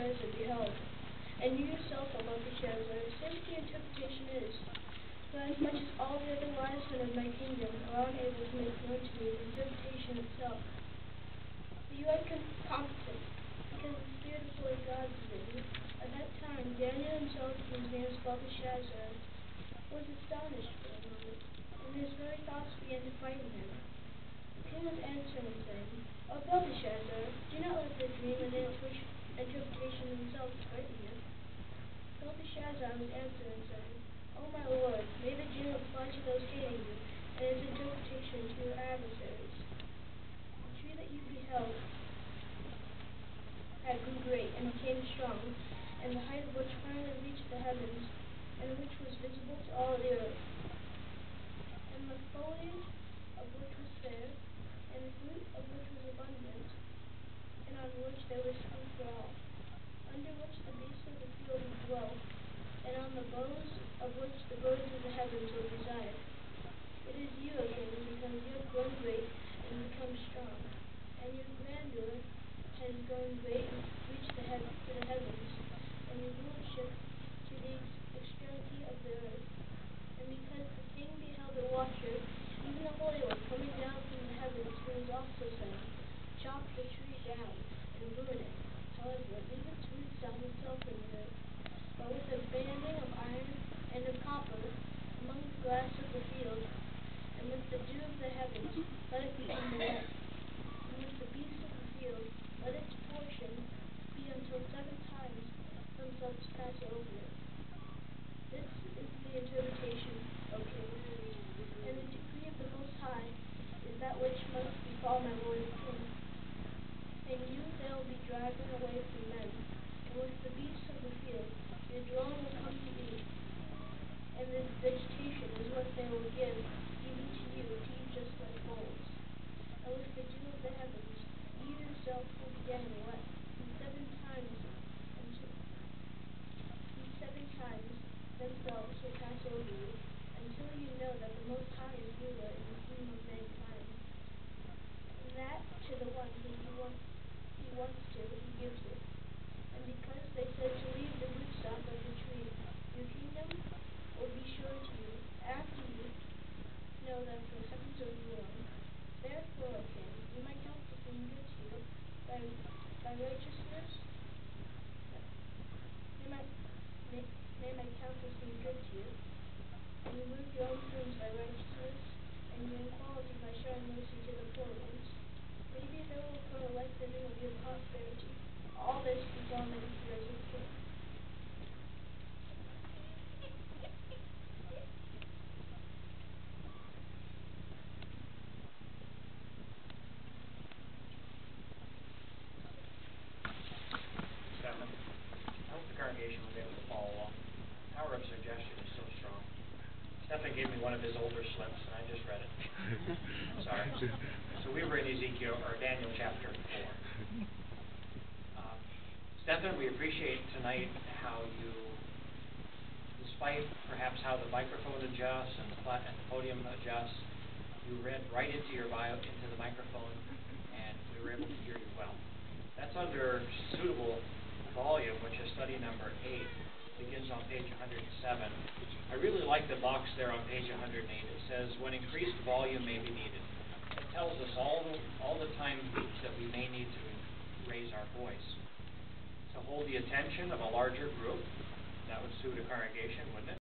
Nebuchadnezzar beheld. And you yourself, O Belteshazzar, say what the interpretation is. For as much as all the other wise men of my kingdom are unable to make known to me the interpretation itself. But you are competent, because the Spirit of holy God is in you. At that time Daniel himself, whose name is Belteshazzar, was astonished for a moment, and his very thoughts began to frighten him. The king was answering and saying, O Belteshazzar, do not let the dream and the interpretation themselves frighten you. Belteshazzar was answering and saying, O my lord, may the dream apply to those hating you, and its interpretation to your adversaries. The tree that you beheld had grew great and became strong, and the height of which finally reached the heavens, and which was visible to all the earth. And the foliage of which was fair, and the fruit of which was abundant, and on which there was food for all, under which the beasts of the field would dwell, and on the boughs of which the birds of the heavens would reside. It is you, O king, because you have grown great and become strong, and your grandeur has grown great and reached to the heavens, and your lordship to the extremity of the earth. And because the king beheld the watcher, even the Holy One, coming down from the heavens, he was also saying, Chop the tree down, and burn it. However, leave its roots out itself in the earth. But with a banding of iron and of copper among the grass of the field, and with the dew of the heavens, let it become wet. And with the beasts of the field, let its portion be until 7 times themselves pass over it. This is the interpretation, O king. And the decree of the Most High is that which must befall my lord the king. And you they will be driven away from men, and with the beasts of the field your dwelling will come to eat, and the vegetation is what they will give, even to you, to eat just like bowls. And with the dew of the heavens you yourself will be getting wet, and 7 times themselves will pass over you, until you know that the Most High is ruler in the kingdom of mankind, and that to the one who he wants to, he gives it. And because they said to leave the rootstock of the tree, your kingdom will be sure to you, after you know that the heavens are ruling. Therefore, O king, may my counsel seem good to you, by righteousness. May my counsel seem good to you, and you move your own sins by righteousness, and your inequality by showing mercy to the poor ones. Maybe there will occur a lengthening of your prosperity. All this befall many years of the king. Stephen, I hope the congregation was able to follow along. The power of suggestion is so strong. Stephen gave me one of his older slips, and I just read it. Sorry. So we were in Daniel chapter 4. Stephen, we appreciate tonight how you, despite perhaps how the microphone adjusts and the podium adjusts, you read right into the microphone, and we were able to hear you well. That's under suitable volume, which is study number 8, begins on page 107. I really like the box there on page 108. It says, when increased volume may be needed. It tells us all the time that we may need to raise our voice. To hold the attention of a larger group, that would suit a congregation, wouldn't it?